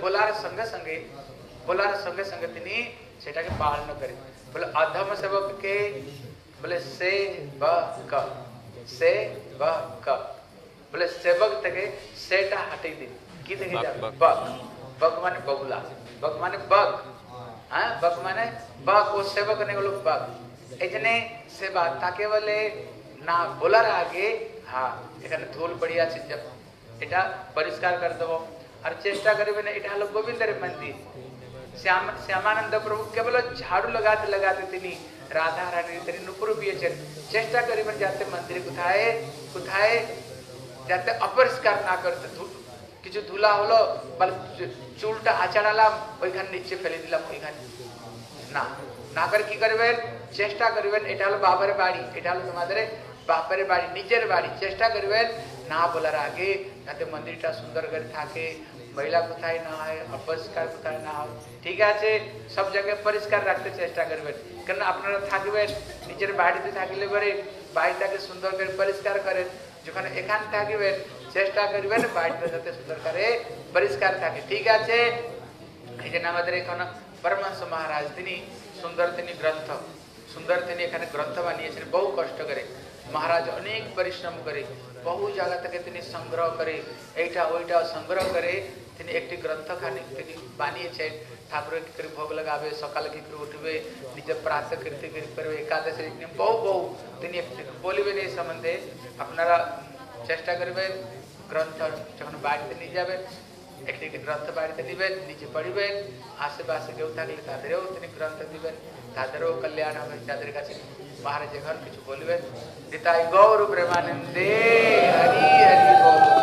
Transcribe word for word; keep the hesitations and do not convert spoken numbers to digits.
बोलार संगे संगे बोलार संगे संगे तिनी सेटा के पालन करे बोले अधम सेवक के बोले से ब क से ब क बोले सेवक तके सेटा हटे दे की देखे जा बग बग माने बगुला बग माने बग हां बग माने बग को सेवक ने बोलो बग एजने सेवा ताके बोले ना बोलार आगे हाँ एखाने धूल पड़ी আছে এটা পরিষ্কার করে দেব আর চেষ্টা করবে না এটা হলো গোবিন্দের মন্দির শ্যাম শ্যামানন্দ প্রভু কেবল ঝাড়ু লাগাতে লাগাতে তিনি রাধা রানী তিনি নুপুর পিয়েছেন চেষ্টা করবেন যাতে মন্দির কোথায় কোথায় যাতে অপরিষ্কার না করতে কিছু ধুলা হলো বল চুলটা আছাড়ালাম ওইখানে নিচে ফেলে দিলাম ওইখানে না না করে কি করবেন চেষ্টা করবেন এটা হলো বাবার বাড়ি এটা হলো তোমাদের বাপের বাড়ি নিজের বাড়ি চেষ্টা করবেন না বলার আগে যাতে মন্দিরটা সুন্দর করে থাকে ময়লা কোথায় না হয় অপরিষ্কার কোথায় না হয় ঠিক আছে সব জায়গায় পরিষ্কার রাখতে চেষ্টা করবেন কারণ আপনারা থাকবেন নিজের বাড়িতে থাকলে পরে বাড়িটাকে সুন্দর করে পরিষ্কার করেন যখন এখানে থাকবেন চেষ্টা করবেন বাড়িটা যাতে সুন্দর করে পরিষ্কার থাকে ঠিক আছে এই যে আমাদের এখানে परमहंस महाराज তিনি সুন্দর তিনি গ্রন্থ সুন্দর তিনি এখানে গ্রন্থ বানিয়েছেন বহু কষ্ট করে महाराज अनेक परिश्रम करे बहु जगह तक তিনি সংগ্রহ করে এইটা ওইটা সংগ্রহ করে তিনি একটি গ্রন্থ খানি তিনি বানিয়েছেন ঠাকুরের কি করে ভোগ লাগাবে সকালে কি করে উঠবে নিজে প্রার্থনা করতে করবে একাদশী নিয়ম বহু বহু তিনি বলবেন এই সম্বন্ধে আপনারা চেষ্টা করবেন গ্রন্থ যখন বাড়িতে নিয়ে যাবেন একটি গ্রন্থ বাড়িতে দিবেন নিজে পড়িবেন আশেপাশে কেউ থাকলে তাদেরও তিনি গ্রন্থ দিবেন তাদেরও কল্যাণ হবে তাদের কাছে महाराज এখন কিছু বলবেন নিতাই গৌর প্রেমানন্দে হরি হরি বল।